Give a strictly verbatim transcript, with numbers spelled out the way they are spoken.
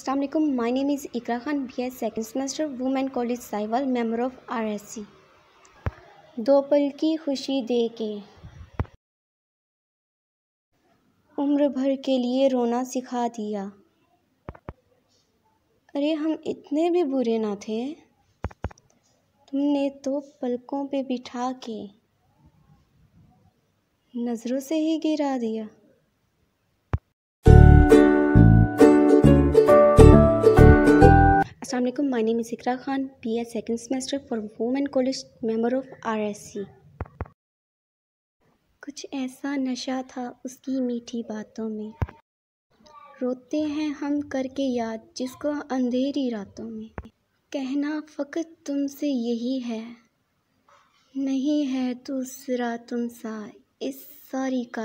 अस्सलाम वालेकुम। My name is Iqra Khan, B S second semester, women college Sahiwal, member of R S C. दो पल की खुशी दे के उम्र भर के लिए रोना सिखा दिया। अरे हम इतने भी बुरे ना थे, तुमने तो पलकों पे बिठा के नज़रों से ही गिरा दिया। अस्सलाम वालेकुम। My name is Iqra Khan, B S second semester for women college, member of R S C. कुछ ऐसा नशा था उसकी मीठी बातों में, रोते हैं हम करके याद जिसको अंधेरी रातों में। कहना फ़कत तुमसे यही है, नहीं है दूसरा तुम सा इस सारी का